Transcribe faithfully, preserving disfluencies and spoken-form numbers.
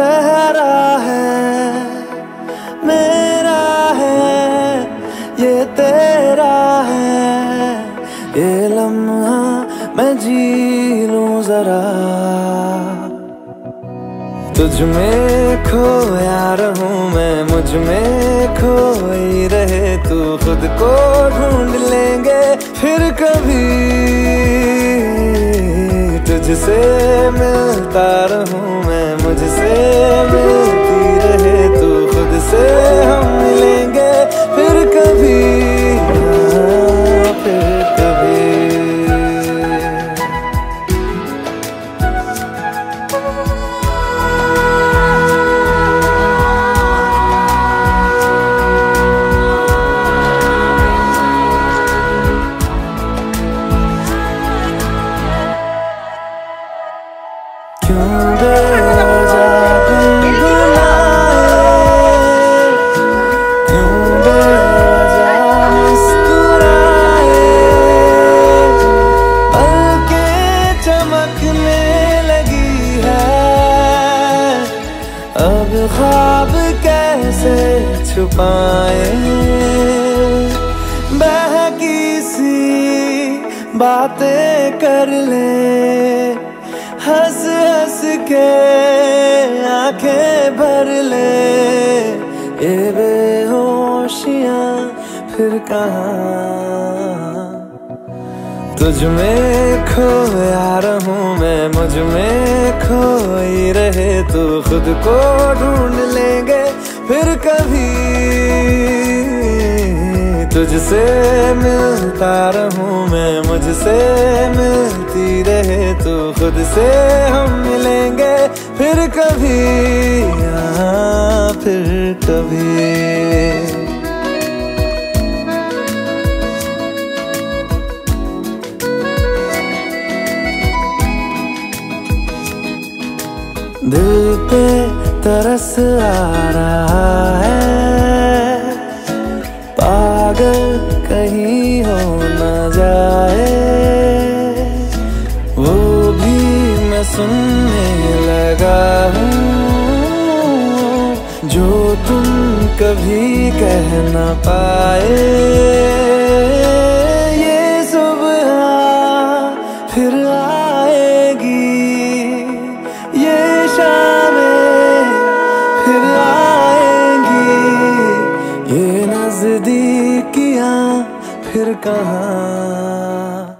तेरा है, मेरा है, ये तेरा है, ये लम्हा मैं जी लूं जरा। तुझ में खोया रहूं मैं, मुझ में खोई रहे तू, खुद को ढूंढ लेंगे फिर कभी। तुझसे मिलता रहूं मैं, मुझसे मिलती रहे तू, खुद से हम मिलेंगे फिर कभी, हाँ, फिर कभी। क्यों बेवजह गुनगुनाए, क्यों बेवजह मुस्कुराए, पलकें चमकने लगी है, अब ख्वाब कैसे छुपाए। बहकी सी बातें कर ले, हंस हंस के आंखें भर ले, ये बेहोशियां फिर कहाँ। तुझ में खोया रहूं मैं, मुझ में खोई रहे तू, खुद को ढूंढ लेंगे फिर कभी। तुझसे मिलता रहूं मैं, मुझसे मिलती रहे तू, खुद से हम मिलेंगे फिर कभी, हाँ, फिर कभी। दिल पे तरस आ रहा है, पागल कहीं हो न जाए, वो भी मैं सुनने लगा हूँ, जो तुम कभी कह न पाए। ये सुबह फिर आएगी, ये शामें फिर आएंगी, ये नजदीकियां फिर कहाँ।